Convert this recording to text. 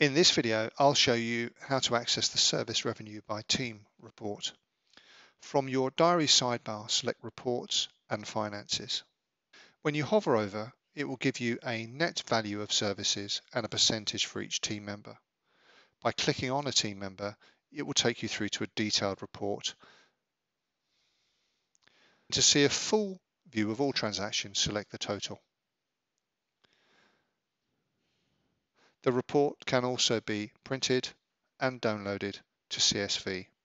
In this video, I'll show you how to access the Service Revenue by Team report. From your diary sidebar, select Reports and Finances. When you hover over, it will give you a net value of services and a percentage for each team member. By clicking on a team member, it will take you through to a detailed report. To see a full view of all transactions, select the total. The report can also be printed and downloaded to CSV.